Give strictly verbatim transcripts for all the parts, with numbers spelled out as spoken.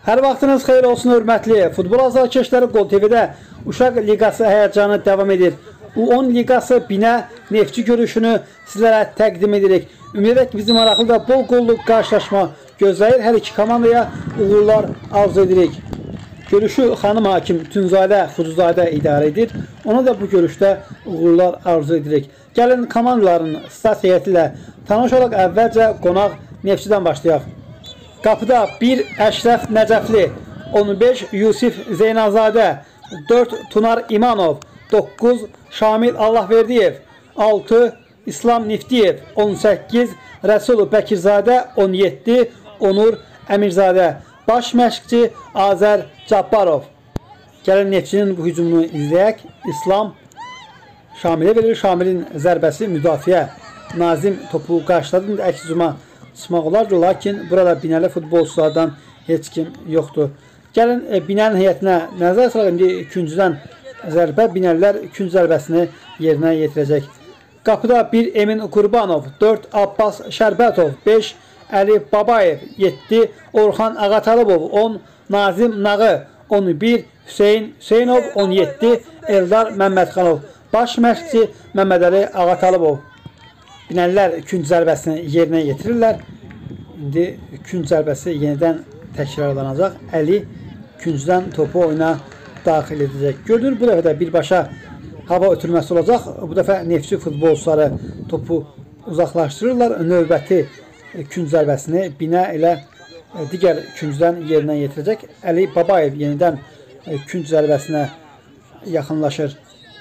Hər vaxtınız xeyir olsun, hörmətli futbol azarkeşləri. Gol T V-də Uşaq Liqası həyəcanı davam edir. U on Liqası Binə Neftçi görüşünü sizlərə təqdim edirik. Ümid edək ki, bizim maraqlı və bol qolluq qarşılaşma gözləyir. Hər iki komandaya uğurlar arzu edirik. Görüşü xanım hakim Tünzadə Xucuzadə idarə edir. Ona da bu görüşdə uğurlar arzu edirik. Gəlin komandaların start heyəti ilə tanış olaq. Əvvəlcə qonaq Neftçidən başlayaq. Qapıda bir Əşrəf Nəcəfli, on beş Yusif Zeynazadə, dörd Tunar İmanov, doqquz Şamil Allahverdiyev, altı İslam Niftiyev, on səkkiz Rəsul Bəkirzadə, on yeddi Onur Əmirzadə, baş məşqçi Azər Cabbarov. Gəlin Neftçinin bu hücumunu izləyək. İslam Şamilə verir. Şamilin zərbəsi müdafiə. Nazim topu qarşıladı. İndi əks hücuma çıxmaq olardı, lakin burada Binəli futbolçulardan heç kim yoxdur. Gəlin e, Binənin heyətinə nəzər salaq. İndi ikincidən zərbə. Binəlilər ikinci zərbəsini yerinə yetirəcək. Qapıda bir Emin Qurbanov, dörd Abbas Şərbətov, beş Əli Babayev, yeddi Orxan Ağatalıbov, on Nazim Nağı, on bir Hüseyin Hüseynov, on yeddi Eldar Məmmədxanov, baş məşqçi Məmmədəli Ağatalıbov. Binəlilər ikinci zərbəsini yerinə yetirirlər. İndi ikinci zərbəsi yenidən təkrarlanacaq. Əli ikincidən topu oyuna daxil edəcək. Görünür, bu dəfə də birbaşa hava ötürməsi olacaq. Bu dəfə Neftçi futbolçuları topu uzaqlaşdırırlar. Növbəti ikinci zərbəsini Binə ilə digər ikincidən yerinə yetirəcək. Əli Babayev yenidən ikinci zərbəsinə yaxınlaşır.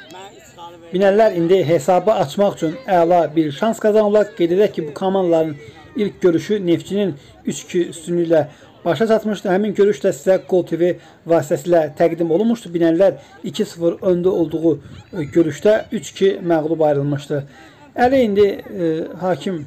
Binəlilər indi hesabı açmaq üçün əla bir şans qazanırlar. Qeyd edək ki, bu komandaların ilk görüşü Neftçinin üç iki üstünlüyü ilə başa çatmışdı. Həmin görüş də sizə Gol T V vasitəsilə təqdim olunmuşdu. Binəlilər iki sıfır öndə olduğu görüşdə üç iki məğlub ayrılmışdı. Əli indi e, hakim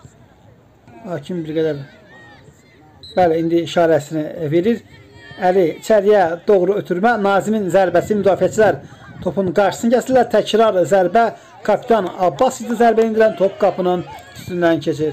hakim bir qədər bəli, indi işarəsini verir. Əli içəriyə doğru ötürmə. Nazimin zərbəsi, müdafiəçilər topun qarşısını kəsirlər. Təkrar zərbə. Kapitan Abbas idi zərbə indirən. Top qapının üstündən keçir.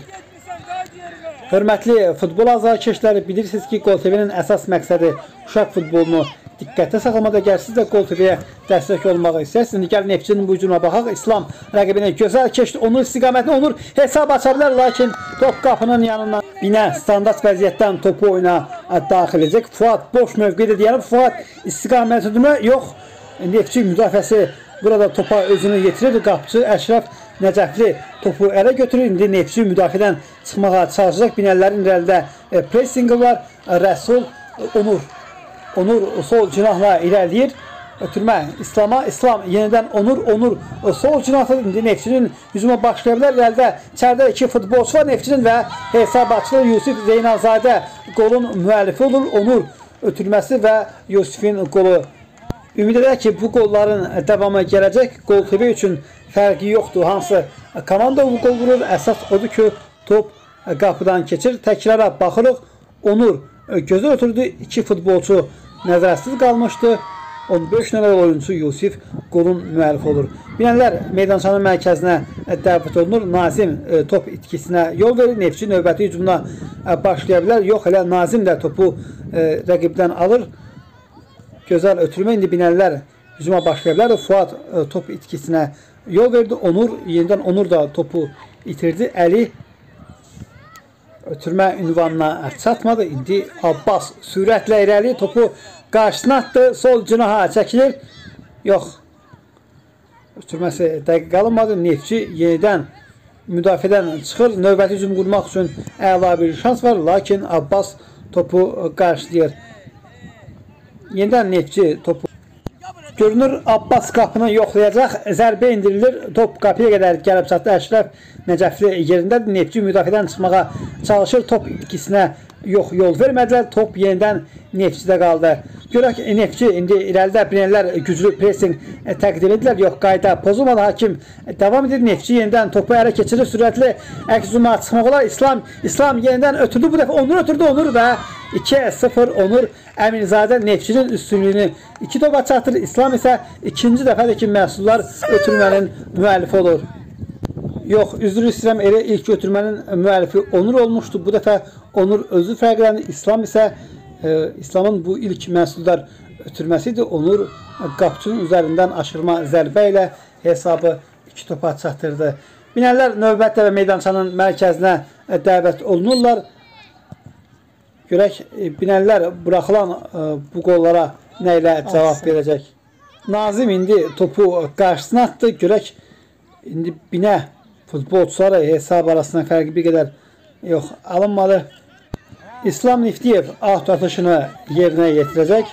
Hörmətli futbol azarkeşləri, bilirsiniz ki, Gol T V-nin əsas məqsədi uşaq futbolunu diqqətdə saxlamada. Əgər siz də Gol T V-yə dəstək olmağı istəyirsiniz, indi gəlin Neftçinin bu hücumuna baxaq. İslam rəqibini gözəl keçdi. Onur istiqamətini Onur hesab aça bilər, lakin top qapının yanından. Binə standart vəziyyətdən topu oyuna daxil edəcək. Fuad boş mövqedə deyəlim. Fuad istiqamətini yox. Neftçi müdafiəsi burada topa özünü yetirir. Qapıcı Əşrəf Nəcəfli topu ələ götürür. İndi Neftçi müdafiədən çıxmağa çalışacaq. Binəlilərin irəlidə e, pressingi var. Rəsul Onur. Onur sol cinahla irəliyir. Ötürmə İslam'a. İslam yenidən Onur. Onur sol cinahla indi Neftçinin hücuma başlaya bilər. İrəlidə içəridə iki futbolçu var Neftçinin və hesab açılır. Yusif Zeynazadə qolun müəllifi olur. Onur ötürməsi və Yusifin qolu. Ümid edək ki, bu qolların davamı gələcək. Gol T V üçün fərqi yoxdur. Hansı komanda bu qol vurur? Əsas odur ki, top qapıdan keçir. Təkrara baxırıq. Onur gözə ötürdü. İki futbolçu nəzərsiz qalmışdı. on beş nömrəli oyuncu Yusif qolun müəllifi olur. Binəlilər meydançanın mərkəzinə dəvət olunur. Nazim top itkisinə yol verir. Neftçi növbəti hücumuna başlaya bilər. Yox, elə Nazim də topu rəqibdən alır. Gözəl ötürmə. İndi Binəlilər hücuma başlaya bilər. Fuad top itkisinə yol verdi. Onur, yenidən Onur da topu itirdi. Əli ötürmə ünvanına çatmadı. İndi Abbas sürətlə irəli topu qarşısına atdı. Sol cinaha çəkilir. Yox. Ötürməsi dəqiq alınmadı. Neftçi yenidən müdafiədən çıxır. Növbəti hücum qurmaq üçün əla bir şans var. Lakin Abbas topu qarşılayır. Yenidən Neftçi topu görünür. Abbas qapını yoxlayacaq. Zərbə indirilir. Top qapıya qədər gəlib çatdı. Əşrəf Nəcəfli yerindədir. Neftçi müdafiədən çıxmağa çalışır. Top ikisinə yox, yol vermədilər. Top yenidən Neftçidə qaldı. Görək, Neftçi indi irəlidə Binəlilər güclü pressing təqdim edilər. Yox, qayda pozulmadı. Hakim davam edir. Neftçi yenidən topu ələ keçirir. Sürətli əks hücuma çıxmaq olar. İslam İslam yenidən ötürdü. Bu dəfə Onur ötürdü. Onur və iki sıfır Onur Əmirzadə Neftçinin üstünlüyünü iki topa çatır. İslam isə ikinci dəfədir ki, məhsullar ötürmənin müəllifi olur. Yox, üzr istəyirəm, elə ilk ötürmənin müəllifi Onur olmuşdu. Bu dəfə Onur özü fərqlənir. İslam isə e, İslamın bu ilk məhsuldar ötürməsidir. Onur qapçının üzərindən aşırma zərbə ilə hesabı iki topa çatdırdı. Binələr növbətdə və meydançanın mərkəzinə dəvət olunurlar. Görək, binəllər buraxılan bu qollara nə ilə cavab verəcək. Nazim indi topu qarşısına atdı. Görək, indi binə futbolçuları hesab arasında fərqi bir qədər yox alınmadı. İslam Niftiyev aut atışını yerinə yetirəcək.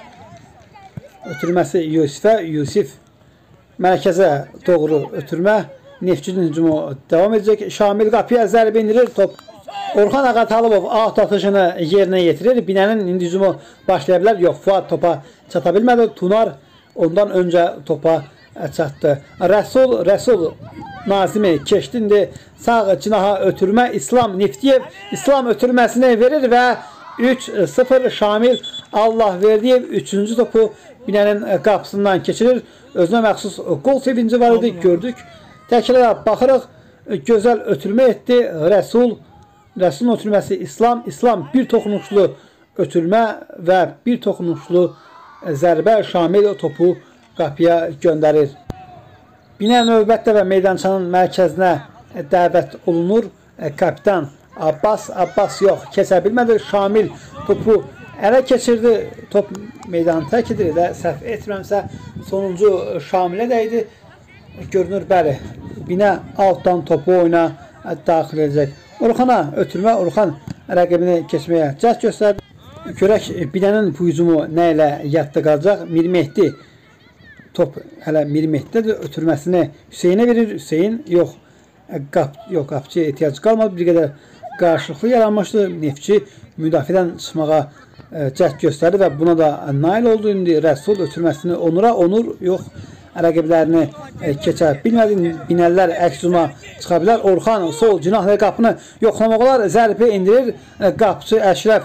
Ötürməsi Yusifə. Yusif mərkəzə doğru ötürmə. Neftçinin hücumu davam edəcək. Şamil qapıya zərbə indirir. Top Orxan Ağatalıbov aut atışını yerinə yetirir. Binənin indi hücumu başlaya bilər. Yox, Fuad topa çata bilmədi. Tunar ondan öncə topa çatdı. Rəsul, Rəsul Nazimi keçdi. İndi sağ cinaha ötürmə. İslam Niftiyev İslam ötürməsini verir və üç sıfır Şamil Allahverdiyev üçüncü topu binənin qapısından keçirir. Özünə məxsus qol sevinci var idi. Gördük. Təkrara baxırıq. Gözəl ötürmə etdi. Rəsul Rəsulun ötürməsi İslam. İslam bir toxunuşlu ötürmə və bir toxunuşlu zərbə Şamil topu qapıya göndərir. Binə növbətdə və meydançanın mərkəzinə dəvət olunur. Kapitan Abbas, Abbas yox, keçə bilmədi. Şamil topu ələ keçirdi. Top meydanı tərk edir və səhv etmirəmsə sonuncu Şamilə dəydi. Görünür, bəli, binə altdan topu oyuna daxil edəcək. Orxana ötürmə, Orxan rəqibini keçməyə cəhd göstərdi. Görək, binənin bu hücumu nə ilə yadda qalacaq. Mirmehdi top hələ Mirmehdidir. Ötürməsini Hüseynə verir. Hüseyn yox, qap, yox qapçıya ehtiyac qalmadı. Bir qədər qarşılıqlı yaranmışdı. Neftçi müdafiədən çıxmağa cəhd göstərdi və buna da nail oldu. İndi Rəsul ötürməsini Onura, Onur yox, rəqiblərini keçə bilmədi. Binəllər əks hücuma çıxa bilər. Orxan sol cinahlı qapını yoxlamaq olar. Zərbə indirir. Qapçı Əşrəf,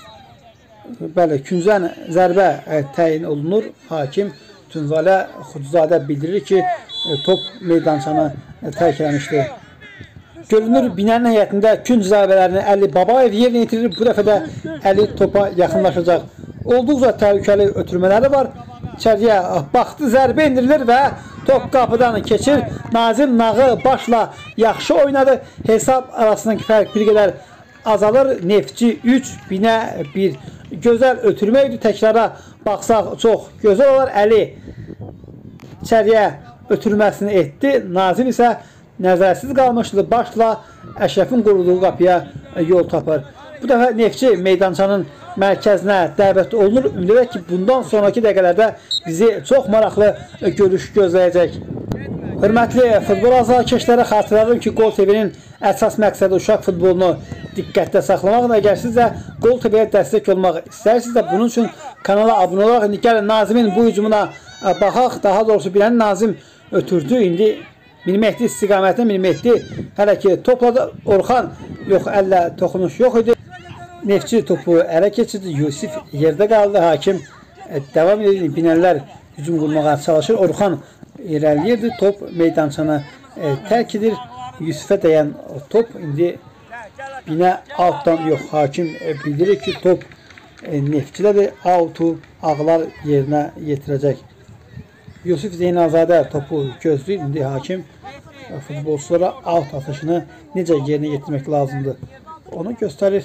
bəli, küncdən zərbə təyin olunur. Hakim Tünzalə Xudzadə bildirir ki, top meydançanı tərk eləmişdir. Görünür, binənin həyətində künc zərbələrini Əli Babayev yerinə yetirir. Bu dəfə də Əli topa yaxınlaşacaq. Olduqca təhlükəli ötürmələri var. İçəriyə baxdı, zərbə indirilir və top qapıdan keçir. Nazim Nağı başla yaxşı oynadı. Hesab arasındakı fərq bir qədər azalır. Neftçi üç, binə bir. Gözəl ötürmə idi. Təkrara baxsaq çox gözəl olar. Əli içəriyə ötürməsini etdi. Nazim isə nəzərsiz qalmışdı. Başla Əşrəfin qoruduğu qapıya yol tapır. Bu dəfə Neftçi meydançanın mərkəzinə dəvət olunur. Ümid edək ki, bundan sonraki dəqiqələrdə bizi çox maraqlı görüş gözləyəcək. Hörmətli futbol azarkeşləri, xatırladım ki, Gol T V-nin əsas məqsədi uşaq futbolunu diqqətdə saxlamaqdır. Əgər siz də Gol T V-yə dəstək olmaq istərsiniz də bunun üçün kanala abunə olaraq, indi gəlin Nazimin bu hücumuna baxaq. Daha doğrusu bilən Nazim ötürdü. İndi Mirmehdi istiqamətində Mirmehdi hələ ki topladı. Orxan yox, əllə toxunuş yox idi. Neftçi topu ələ keçirdi. Yusif yerdə qaldı. Hakim devam edir. Binələr hücum qurmağa çalışır. Orxan irəliyirdi. Top meydançanı tərk edir. Yusifə dəyən top indi binə altdan yox. Hakim bildirir ki, top Neftçidədir. Altu ağlar yerinə yetirəcək. Yusif Zeynazadə topu gözləyir. İndi hakim futbolçulara alt atışını necə yerinə yetirmək lazımdır onu göstərir.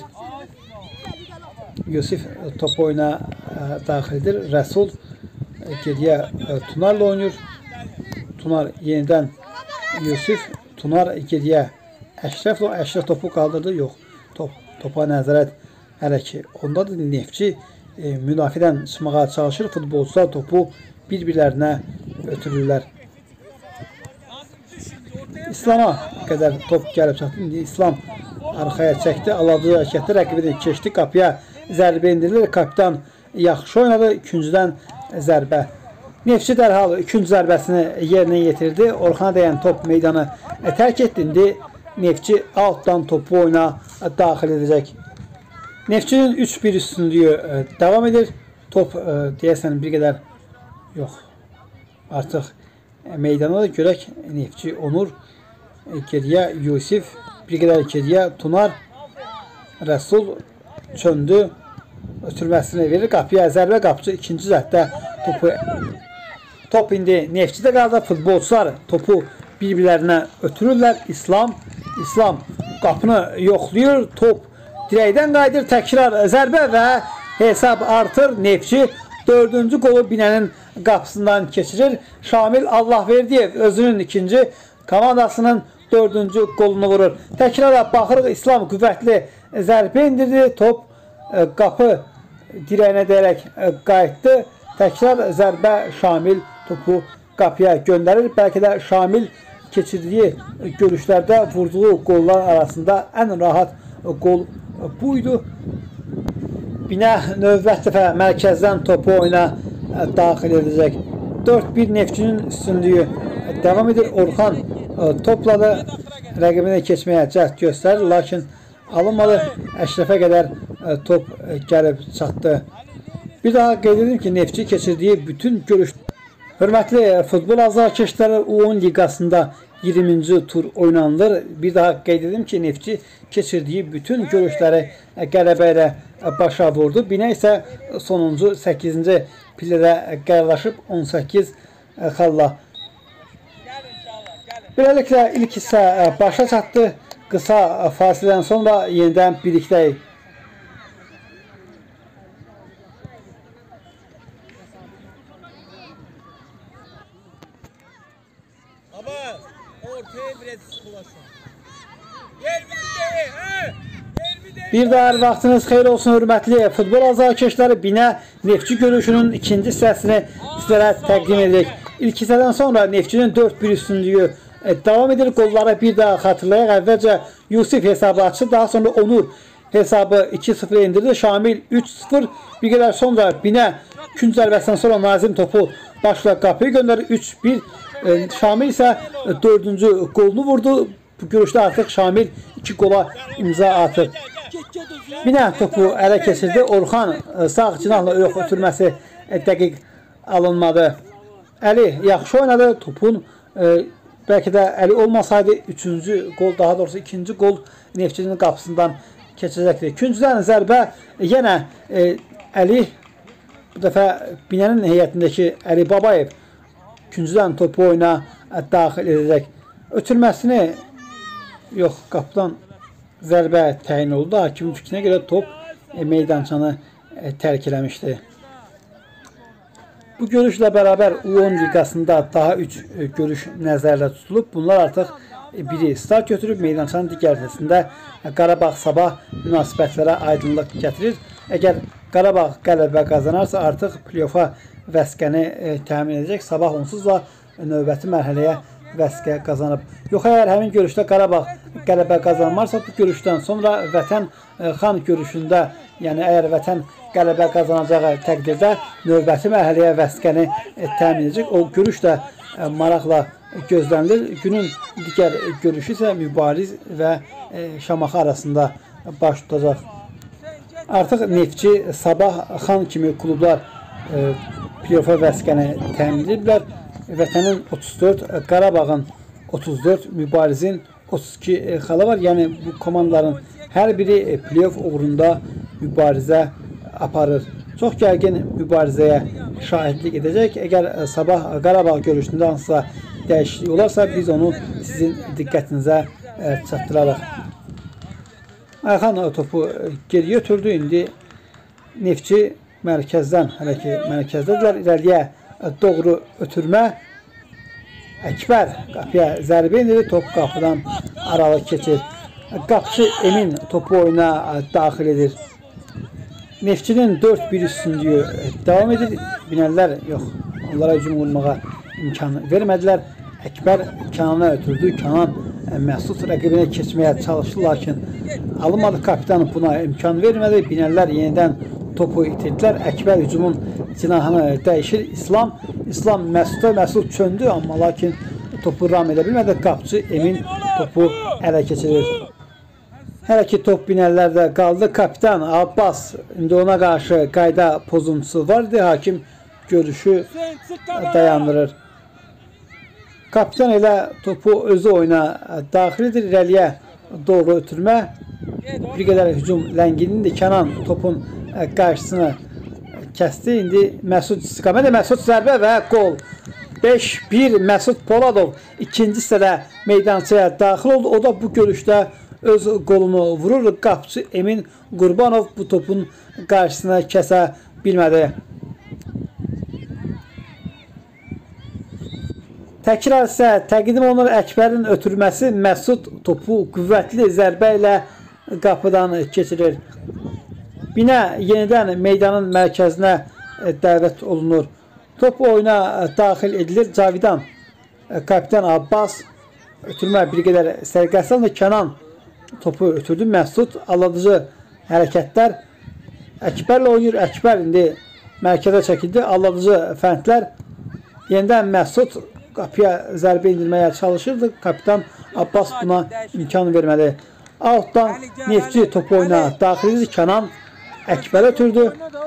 Yusif topu oyuna daxil edir. Rəsul geriyə Tunarla oynayır. Tunar yenidən Yusif. Tunar geriyə Əşrəflə. Əşrəf topu qaldırdı. Yox. Top, topa nəzarət hələ ki ondadır. Neftçi e, müdafiədən çıxmağa çalışır. Futbolçular topu bir-birlərinə ötürürlər. İslama qədər top gəlib çatdı. İndi İslam arxaya çəkdi. Aladığı hərəkətdə rəqibini keçdi. Qapıya zərbə indirilir. Kapitan yaxşı oynadı. İkincidən zərbə. Neftçi dərhal ikinci zərbəsini yerinə yetirdi. Orxana dəyən top meydanı tərk etdi. İndi Neftçi altdan topu oyuna daxil edəcək. Neftçinin üç bir üstünlüyü davam edir. Top deyəsən bir qədər yox. Artıq meydana da görək. Neftçi Onur geriyə Yusif, bir qədər geriyə Tunar, Rəsul çöndü. ötürməsini verir. Qapıya zərbə, qapıcı ikinci zətdə topu. Top indi Neftçidə qaldı. Futbolçular topu bir-birlərinə ötürürlər. İslam, İslam qapını yoxlayır. Top dirəkdən qayıdır. Təkrar zərbə və hesab artır. Neftçi dördüncü qolu binənin qapısından keçirir. Şamil Allahverdiyev özünün ikinci, komandasının dördüncü qolunu vurur. Təkrara baxırıq. İslam qüvvətli zərbə indirdi. Top qapı dirəyinə dəyərək qayıtdı. Təkrar zərbə Şamil topu qapıya göndərir. Bəlkə də Şamil keçirdiyi görüşlərdə vurduğu qollar arasında ən rahat qol buydu. Binə növbət dəfə mərkəzdən topu oyuna daxil edəcək. dörd bir Neftçinin üstünlüyü devam edir. Orxan topladı. Rəqibini keçməyə cəhd göstərir. Lakin alınmadı. Əşrəfə qədər top gəlib çatdı. Bir daha qeyd edim ki, Neftçi keçirdiyi bütün görüş... Hörmətli futbol azarkeşləri U on liqasında iyirminci tur oynanılır. Bir daha qeyd edim ki, Neftçi keçirdiyi bütün görüşləri qələbə ilə başa vurdu. Binə isə sonuncu səkkizinci pillədə qərarlaşıb on səkkiz xalla. Beləliklə ilk hissə başa çatdı. Qısa fasilədən sonra yenidən birlikdəyik. Ama ortaya biraz sıkılaşın. Yer bizde, he? Bir daha hər vaxtınız xeyir olsun hörmətli futbol azarkeşləri. Binə Neftçi görüşünün ikinci hissəsini sizlərə təqdim edirik. İlk hissədən sonra Neftçinin dörd bir üstünlüyü devam edir. Qolları bir daha xatırlayaq. Əvvəlcə Yusif hesabı açdı. Daha sonra Onur hesabı iki sıfır indirdi. Şamil üç sıfır. Bir qədər sonra Binə künc zərbəsindən sonra Nazim topu başla qapıya göndərir. üç bir. Şamil isə dördüncü qolunu vurdu. Bu görüşdə artıq Şamil iki qola imza atır. Binə topu ələ keçirdi. Orxan sağ cinahla yox ötürməsi dəqiq alınmadı. Əli yaxşı oynadı. Topun e, bəlkə də Əli olmasaydı üçüncü qol, daha doğrusu ikinci qol Neftçinin qapısından keçəcəkdir. İkincidən zərbə yenə e, Əli, bu dəfə Binənin heyətindəki Əli Babayev ikincidən topu oyuna daxil edəcək. Ötürməsini yox, qapıdan zərbə təyin oldu. Hakimin fikrinə görə top e, meydançanı e, tərk eləmişdi. Bu görüşlə bərabər U on liqasında daha üç e, görüş nəzərdə tutulub. Bunlar artıq e, biri start götürüb, meydançanın digər hissəsində e, Qarabağ-Sabah münasibətlərə aydınlıq gətirir. Əgər Qarabağ qələbə qazanarsa artıq play-offa vəsqəni e, təmin edəcək. Sabah onsuz da e, növbəti mərhələyə vəsqə qazanıb. Yox, əgər həmin görüşdə Qarabağ qələbə qazanmarsa, bu görüşdən sonra Vətən Xan görüşündə, yəni əgər Vətən qələbə qazanacağı təqdirdə növbəti mərhələyə vəsqəni təmin edəcək. O görüş də maraqla gözlənilir. Günün digər görüşü isə Mübariz və Şamaxı arasında baş tutacaq. Artıq Neftçi, Sabah Xan kimi klublar play-offa vəsqəni təmin ediblər. Vətənin otuz dörd, Qarabağın otuz dörd, Mübarizin otuz iki xalı var. Yəni bu komandaların hər biri play-off uğrunda mübarizə aparır. Çox gərgin mübarizəyə şahidlik edəcək. Əgər Sabah Qarabağ görüşündə hansısa dəyişiklik olarsa biz onu sizin diqqətinizə çatdırarıq. Ayxan topu geriyə ötürdü. İndi Neftçi mərkəzdən, hələ ki mərkəzdədirlər, irəliyə doğru ötürmə. Əkbər qapıya zərbə indir, top qapıdan aralı keçir. Qapıcı Emin topu oyuna daxil edir. Neftçinin dörd bir üstünlüyü devam edir. Binəllər yox, onlara hücum vurmağa imkan vermədilər. Əkbər Kənana ötürdü. Kənan Məsud rəqibinə keçməyə çalışdı, lakin alınmadı. Kapitan buna imkan vermədi. Binəllər yenidən topu itirdilər. Əkbər hücumun cinahını dəyişir. İslam, İslam Məsuda, Məsud çöndü, amma lakin topu ram edə bilmədi. Qapıcı Emin topu ələ keçirir. Hələ ki top binələrdə qaldı. Kapitan Abbas, indi ona qarşı qayda pozuntusu vardı. Hakim görüşü dayandırır. Kapitan elə topu özü oyuna daxil edir. İrəliyə doğru ötürmə. Bir qədər hücum lənginlidir. Kənan topun qarşısını kəsdi. İndi Məsud istiqaməti, Məsud zərbə və qol. beş bir Məsud Poladov ikinci hissədə meydançaya daxil oldu. O da bu görüşdə öz qolunu vurur. Qapıcı Emin Qurbanov bu topun qarşısına kəsə bilmədi. Təkrar isə təqdim olunur Əkbərin ötürməsi. Məsud topu qüvvətli zərbə ilə qapıdan keçirir. Binə yenidən meydanın mərkəzinə dəvət olunur. Top oyuna daxil edilir. Cavidan, kapitan Abbas ötürmə bir qədər sərqəsəndə Kənan topu ötürdü. Məsud aladıcı hərəkətlər. Əkbərlə oynayır. Əkbər indi mərkəzə çəkildi. Aladıcı fəndlər. Yenidən Məsud qapıya zərbə indirməyə çalışırdı. Kapitan Abbas buna imkan vermədi. Altdan Neftçi topu oyuna daxil edir. Kənan Əkbər ötürdü.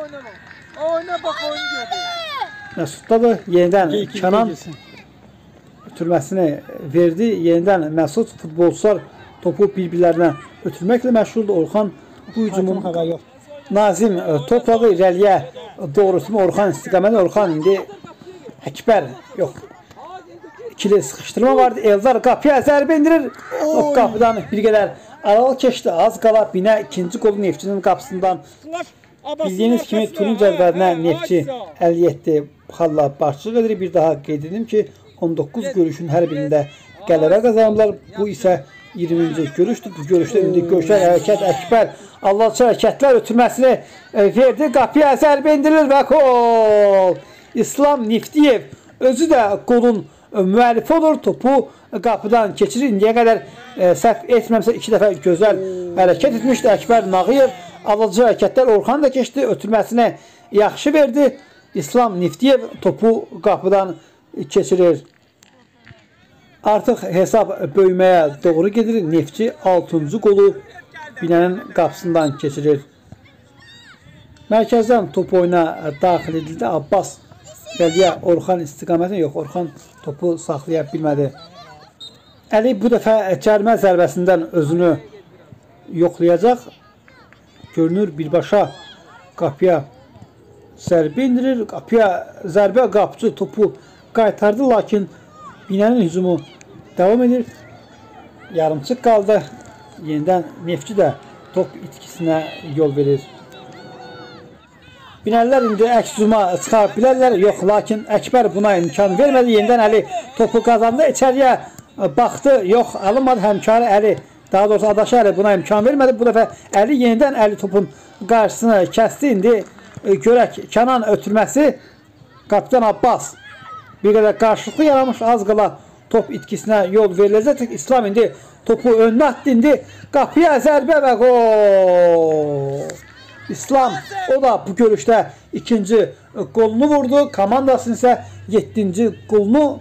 Məsuddadır. Yenidən Kənan ötürməsini verdi. Yenidən Məsud futbolçular topu bir-birlərinə ötürməklə məşğuldur. Orxan bu hücumun Nazim topladı. İrəliyə doğrusunu Orxan istiqaməti. Orxan indi Əkbər yox. İkili sıxışdırma vardı. Eldar qapıya zərbə indirir. O qapıdan bir qədər aralı keçdi. Az qala Binə ikinci qolu Neftçinin qapısından. Bildiyiniz kimi turun cədvəlinə Neftçi əldə yeddi xalla başçılıq edir. Bir daha qeyd edim ki, on doqquz görüşün hər birində qələbə qazanırlar. Bu isə iyirminci görüşdür. Bu görüşdə indi görüşlər hərəkət Əkbər Allahçı hərəkətlər ötürməsini verdi. Qapıya zərbə indirilir və gol. İslam Neftiyev özü də qolun müəllifi olur. Topu qapıdan keçirir. İndiyə qədər e, səhv etməmsə iki dəfə gözəl hərəkət etmişdi. Əkbər Nağıyev alıcı hərəkətlər Orxan da keçdi. Ötürməsini yaxşı verdi. İslam Neftiyev topu qapıdan keçirir. Artıq hesab böyüməyə doğru gedir. Neftçi altıncı qolu Binənin qapısından keçirir. Mərkəzdən top oyuna daxil edildi. Abbas Qəliyə Orxan istiqamətini yox. Orxan topu saxlaya bilmədi. Əli bu dəfə cərimə zərbəsindən özünü yoxlayacaq. Görünür birbaşa qapıya zərbə indirir. Qapıya zərbə qapıcı topu qaytardı. Lakin Binənin hücumu devam edir. Yarımçıq qaldı. Yenidən Neftçi də top itkisinə yol verir. Binəlilər indi əks hücuma çıxa bilərlər. Yox, lakin Əkbər buna imkan vermədi. Yenidən Əli topu qazandı. İçəriyə baxdı. Yox, alınmadı. Həmkarı Əli, daha doğrusu adaşı Əli buna imkan vermədi. Bu dəfə Əli yenidən Əli topun qarşısını kəsdi. İndi görək Kənan ötürməsi. Kapitan Abbas bir qədər qarşılıqlı yaramış. Az qala top itkisinə yol veriləcək. İslam indi topu önünə atdı. İndi qapıya zərbə və gol. İslam o da bu görüşdə ikinci qolunu vurdu. Komandasının isə yeddinci qolunu.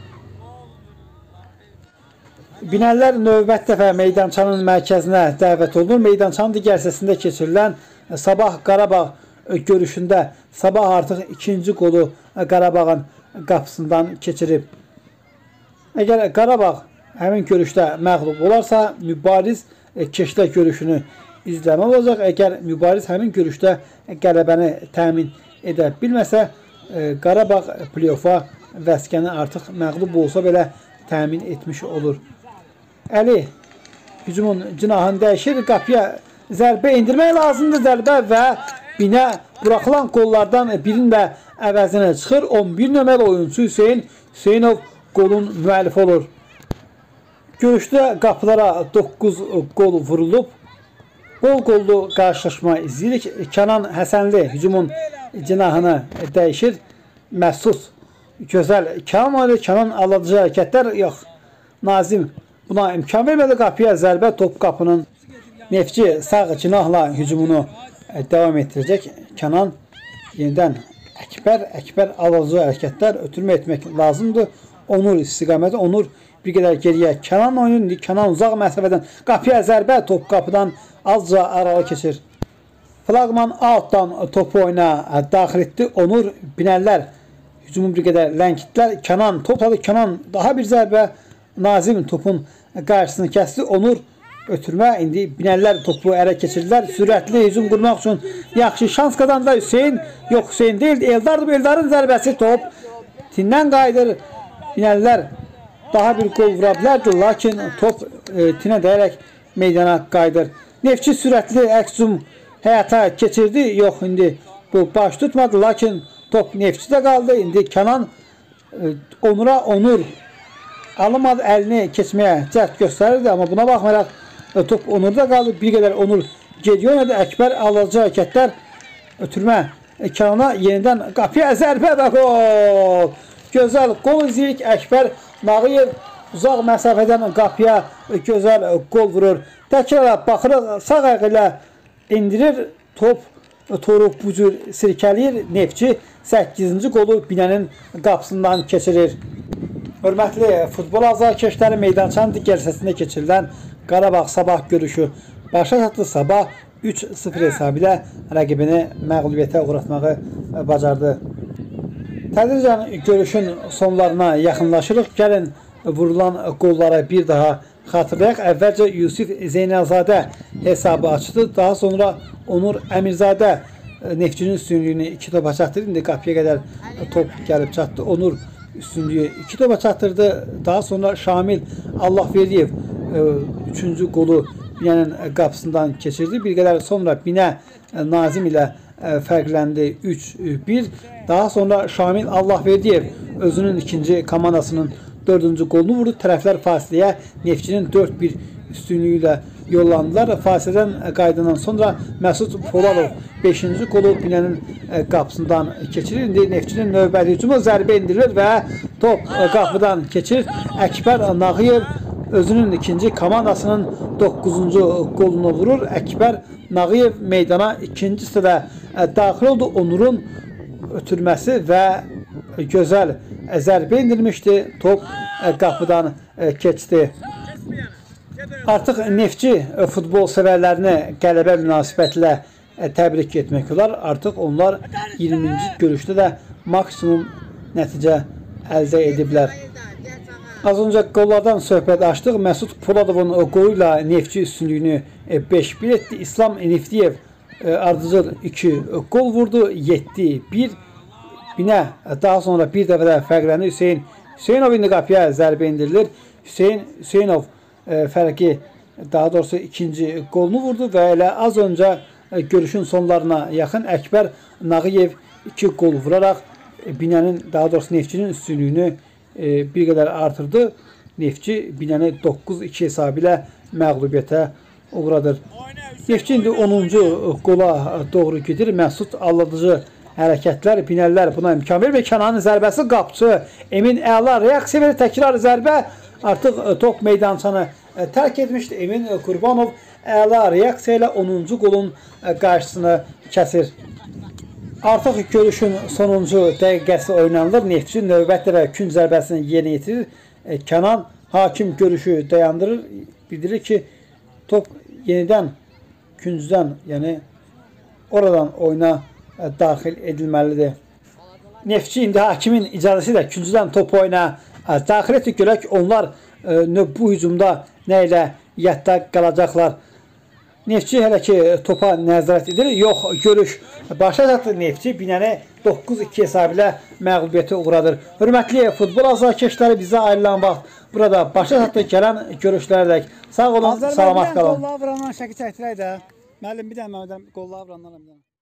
Binəlilər növbət dəfə meydançanın mərkəzinə dəvət olunur. Meydançanın digər hissəsində keçirilən Sabah Qarabağ görüşündə Sabah artıq ikinci qolu Qarabağın qapısından keçirib. Əgər Qarabağ həmin görüşdə məğlub olarsa, mübariz keçdə görüşünü izləmə olacaq. Əgər mübariz həmin görüşdə qələbəni təmin edə bilməsə, Qarabağ play-offa vəskəni artıq məğlub olsa belə təmin etmiş olur. Əli hücumun cinahını dəyişir. Qapıya zərbə indirmək lazımdır. Zərbə və Binə buraxılan qollardan birinin də əvəzinə çıxır. on bir nömrəli oyuncu Hüseyin Hüseynov qolun müəllifi olur. Görüşdə qapılara doqquz qol vurulub. Bol qollu qarşılaşma izləyirik. Kənan Həsənli hücumun cinahını dəyişir. Məsud gözəl Kənan oynadı. Kənan alıcı hərəkətlər yox. Nazim buna imkan vermədi. Qapıya zərbə top qapının. Neftçi sağ cinahla hücumunu devam etdirəcək. Kənan yenidən Əkbər. Əkbər alıcı hərəkətlər ötürmə etmək lazımdır. Onur istiqaməti. Onur bir qədər geriyə Kənan oyunur. Kənan uzaq məsafədən qapıya zərbə top qapıdan azca aralı keçir. Flaqman altdan topu oyuna daxil etdi. Onur Binəllər hücumu bir qədər ləngitdilər. Kənan topladı. Kənan daha bir zərbə. Nazim topun qarşısını kəsdi. Onur ötürmə. İndi Binəllər topu ələ keçirdilər. Sürətli hücum qurmaq üçün yaxşı şans qazandı Hüseyn. Yox, Hüseyn deyil. Eldardır. Eldarın zərbəsi top tindən qayıdır. Binəllər daha bir gol vura bilərdi. Lakin top e, tinə dəyərək meydana qayıdır. Neftçi sürətli əks-hücum həyata keçirdi. Yox, indi bu baş tutmadı. Lakin top Neftçidə qaldı. İndi Kənan e, Onura Onur alınmadı, əlini keçməyə cəhd göstərirdi. Amma buna baxmayaraq e, top Onurda qaldı. Bir qədər Onur gediyor oynadı. Əkbər alıcı hərəkətlər ötürmə e, Kənana yenidən qapıya zərbə və gol. Gözəl gol izləyirik. Əkbər Nağıyev uzaq məsafədən qapıya e, gözəl e, gol vurur. Təkrara baxırıq. Sağ ayağı ilə indirir. Top e, toru bu cür sirkələyir. Neftçi səkkizinci qolu Binənin qapısından keçirir. Hörmətli futbol azarkeşləri, meydançanın digər hissəsində keçirilən Qarabağ Sabah görüşü başa çatdı. Sabah üç sıfır hesabı ilə rəqibini məğlubiyyətə uğratmağı bacardı. Tədricən görüşün sonlarına yaxınlaşırıq. Gəlin vurulan qollara bir daha xatırlayaq. Əvvəlcə Yusif Zeynəlzadə hesabı açdı. Daha sonra Onur Əmirzadə Neftçinin üstünlüyünü iki topa çatdırdı. İndi qapıya qədər top gəlib çatdı. Onur üstünlüyü iki topa çatdırdı. Daha sonra Şamil Allahverdiyev üçüncü qolu Binənin qapısından keçirdi. Bir qədər sonra Binə Nazim ilə fərqləndi üç bir. Daha sonra Şamil Allahverdiyev özünün ikinci komandasının dördüncü qolunu vurdu. Tərəflər fasiləyə Neftçinin dörd bir üstünlüyü ilə yollandılar. Fasilədən qayıdandan sonra Məsud Poladov beşinci qolu Binənin qapısından keçirir. İndi Neftçinin növbəti hücumu zərbə indirilir və top qapıdan keçir. Əkbər Nağıyev özünün ikinci komandasının doqquzuncu qolunu vurur. Əkbər Nağıyev meydana ikinci hissədə daxil oldu. Onurun ötürməsi və gözəl zərbə indirmişdi. Top qapıdan keçdi. Artıq Neftçi futbol sevərlərini qələbə münasibətilə təbrik etmək olar. Artıq onlar iyirminci görüşdə də maksimum nəticə əldə ediblər. Az öncə qollardan söhbət açdıq. Məsud Poladovun qolu ilə Neftçi üstünlüyünü beş bir etdi. İslam Neftiyev ardıcıl iki qol vurdu. yeddi bir. Binə daha sonra bir dəfə də fərqləndi. Hüseyn Hüseynov indi qapıya zərbə indirilir. Hüseyn Hüseynov fərqi, daha doğrusu ikinci qolunu vurdu və elə az öncə görüşün sonlarına yaxın Əkbər Nağıyev iki qol vuraraq Binənin, daha doğrusu Neftçinin üstünlüyünü bir qədər artırdı. Neftçi Binəni doqquz iki hesabı ilə məğlubiyyətə uğradır. Neftçi indi onuncu qola doğru gedir. Məsud aldadıcı hərəkətlər, Binəllər buna imkan verir və Kənanın zərbəsi qapçı Emin əla reaksiya verir. Təkrar zərbə, artıq top meydançanı tərk etmişdi. Emin Qurbanov əla reaksiya ilə onuncu qolun qarşısını kəsir. Artıq görüşün sonuncu dəqiqəsi oynanılır. Neftçi növbətlə və künc zərbəsini yerinə yetirir. Kənan hakim görüşü dayandırır. Bildirir ki, top yenidən küncdən, yəni oradan oyuna daxil edilməlidir. Neftçi indi hakimin icazəsi ilə küncdən top oyuna daxil etdik. Görək onlar bu hücumda nə ilə yadda qalacaqlar. Neftçi hələ ki topa nəzarət edir. Yox, görüş başa çatdı. Neftçi Binəni doqquz iki hesabı ilə məğlubiyyətə uğradır. Hörmətli futbol azarkeşləri, bizə ayrılan vaxt burada başa çatdı. Gələn görüşlərədək sağ olun, salamat qalın. Qollar vurandan şəkil çəkdirək də. Müəllim bir dənə Məmmədən qollar vurandan.